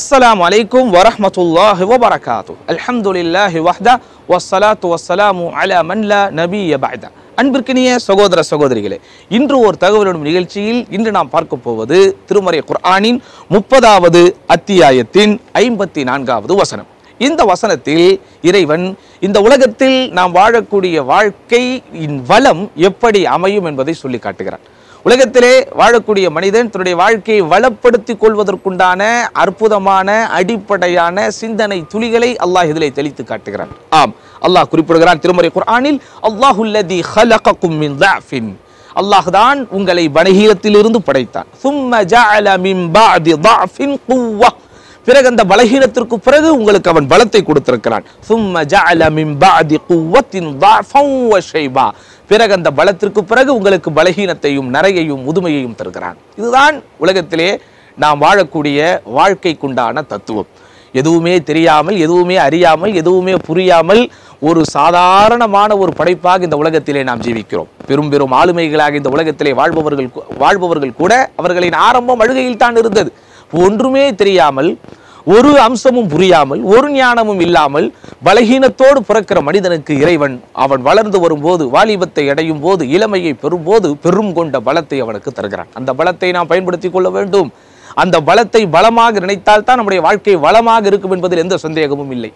அஸ்ஸலாமு அலைக்கும் வரஹ்மத்துல்லாஹி வபரகாத்துஹு. அல்ஹம்துலில்லாஹி வஹ்தா வஸ்ஸலாத்து வஸ்ஸலாமு அலா மன் லா நபிய்ய பஅத. அன்பிற்கினிய சகோதர சகோதரிகளே, இன்று ஒரு தகவலிடும் நிகழ்ச்சியில் இன்று நாம் பார்க்க போவது திருமறை குர்ஆனின் 30வது அத்தியாயத்தின் 54வது வசனம். இந்த வசனத்தில் இறைவன் இந்த உலகத்தில் நாம் வாழக்கூடிய வாழ்க்கையின் வளம் எப்படி அமையும் என்பதை சொல்லி காட்டுகிறார். உலகத்திலே வாழக்கூடிய மனிதன் தன்னுடைய வாழ்க்கையை வளப்படுத்திக் கொள்வதற்குண்டான அற்புதமான அடிப்படையான சிந்தனை துளிகளை அல்லாஹ் இதிலே தெளித்து காட்டுகிறான். ஆம், அல்லாஹ் குறிப்பிடுகிறான் திருமறை குர்ஆனில், அல்லாஹுல்லதி ஹலககும் மின் தஅஃபின், அல்லாஹ் தான் உங்களை பலகீனத்திலிருந்து படைத்தான். சும்ம ஜஅல மின் பஅதி தஅஃபின் குவ்வா, பிறகு அந்த பலகீனத்திற்கு பிறகு உங்களுக்கு அவன் பலத்தை கொடுத்திருக்கிறான். சும்ம ஜஅல மின் பஅதி குவ்வத்தின் தஅஃபன் வ ஷைபா, பிறகு அந்த பலத்திற்கு பிறகு உங்களுக்கு பலகீனத்தையும் நரையையும் முதுமையையும் தருகிறான். இதுதான் உலகத்திலே நாம் வாழக்கூடிய வாழ்க்கைக்குண்டான தத்துவம். எதுவுமே தெரியாமல், எதுவுமே அறியாமல், எதுவுமே புரியாமல் ஒரு சாதாரணமான ஒரு படைப்பாக இந்த உலகத்திலே நாம் ஜீவிக்கிறோம். பெரும் பெரும் ஆளுமைகளாக இந்த உலகத்திலே வாழ்பவர்கள் கூட அவர்களின் ஆரம்பம் அழுகையில் தான் இருந்தது. ஒன்றுமே தெரியாமல், ஒரு அம்சமும் புரியாமல், ஒரு ஞானமும் இல்லாமல் பலகீனத்தோடு பிறக்கிற மனிதனுக்கு இறைவன் அவன் வளர்ந்து வரும்போது, வாலிபத்தை அடையும் போது, இளமையை பெறும்போது பெரும் கொண்ட பலத்தை அவனுக்கு தருகிறான். அந்த பலத்தை நாம் பயன்படுத்திக் கொள்ள வேண்டும். அந்த பலத்தை பலமாக நினைத்தால் தான் நம்முடைய வாழ்க்கை வளமாக இருக்கும் என்பதில் எந்த சந்தேகமும் இல்லை.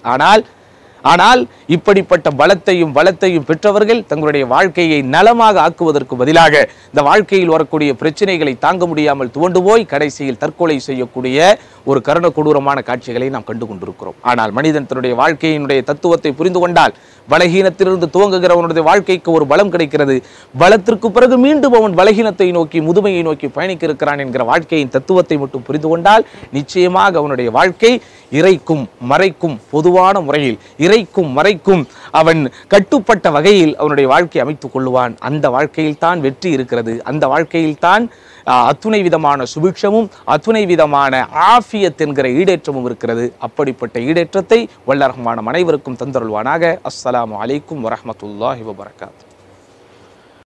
ஆனால் இப்படிப்பட்ட பலத்தையும் பெற்றவர்கள் தங்களுடைய வாழ்க்கையை நலமாக ஆக்குவதற்கு பதிலாக இந்த வாழ்க்கையில் வரக்கூடிய பிரச்சனைகளை தாங்க முடியாமல் துவண்டு போய் கடைசியில் தற்கொலை செய்யக்கூடிய ஒரு கருண கொடூரமான காட்சிகளை நாம் கண்டு கொண்டிருக்கிறோம். ஆனால் மனிதன் தன்னுடைய வாழ்க்கையினுடைய தத்துவத்தை புரிந்து கொண்டால் பலகீனத்திலிருந்து துவங்குகிறவனுடைய வாழ்க்கைக்கு ஒரு பலம் கிடைக்கிறது. பலத்திற்கு பிறகு மீண்டும் அவன் பலகீனத்தை நோக்கி, முதுமையை நோக்கி பயணிக்க இருக்கிறான் என்கிற வாழ்க்கையின் தத்துவத்தை மட்டும் புரிந்து கொண்டால் நிச்சயமாக அவனுடைய வாழ்க்கை இறைக்கும் மறைக்கும் பொதுவான முறையில், இறைக்கும் மறைக்கும் அவன் கட்டுப்பட்ட வகையில் அவனுடைய வாழ்க்கை அமைத்துக் கொள்ளுவான். அந்த வாழ்க்கையில் தான் வெற்றி இருக்கிறது. அந்த வாழ்க்கையில் தான் அத்துணை விதமான சுபிக்ஷமும் அத்துணை விதமான ஆஃபியத் என்கிற ஈடேற்றமும் இருக்கிறது. அப்படிப்பட்ட ஈடேற்றத்தை வல்ல ரஹ்மான் அனைவருக்கும் தந்தருள்வானாக. அஸ்ஸலாமு அலைக்கும் வரஹ்மத்துல்லாஹி வபரகாத்துஹு.